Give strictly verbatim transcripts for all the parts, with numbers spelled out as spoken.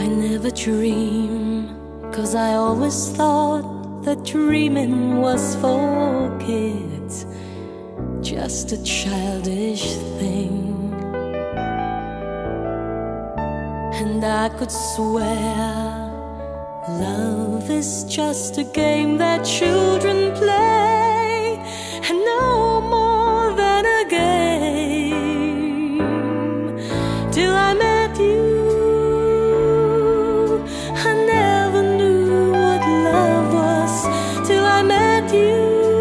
I never dream, 'cause I always thought that dreaming was for kids, just a childish thing. And I could swear love is just a game that children play, and no more than a game. Till I met you, I never knew what love was. Till I met you,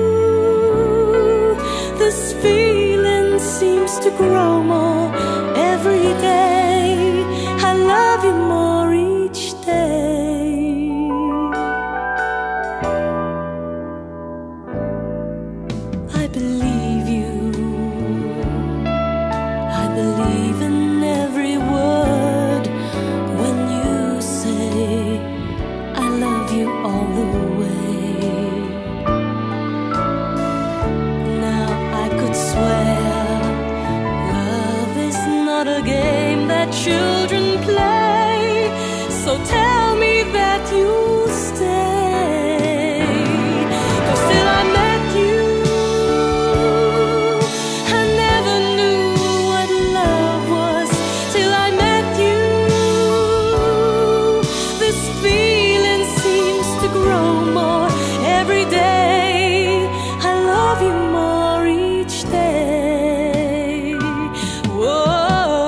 this feeling seems to grow more every day. I love you more each day. I believe you, I believe in every word when you say I love you all the way. Now I could swear love is not a game that children play, so tell me that you'll stay. 'Cause till I met you, I never knew what love was. Till I met you, this feeling seems to grow more every day. I love you more each day. Whoa,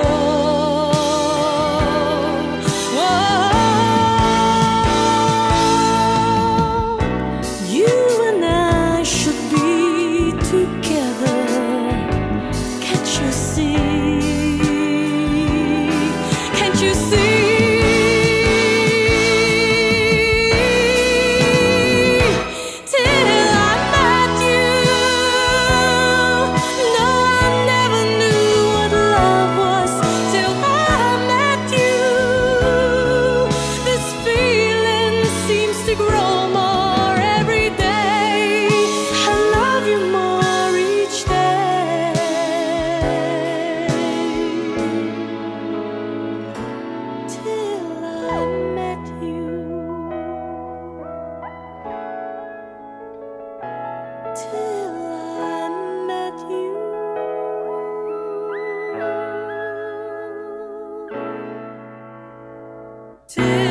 whoa. You and I should be together. Can't you see? Can't you see? Till I met you, no, I never knew what love was. Till I met you, this feeling seems to grow more every day. I love you more each day. Till I met you, till I met you, till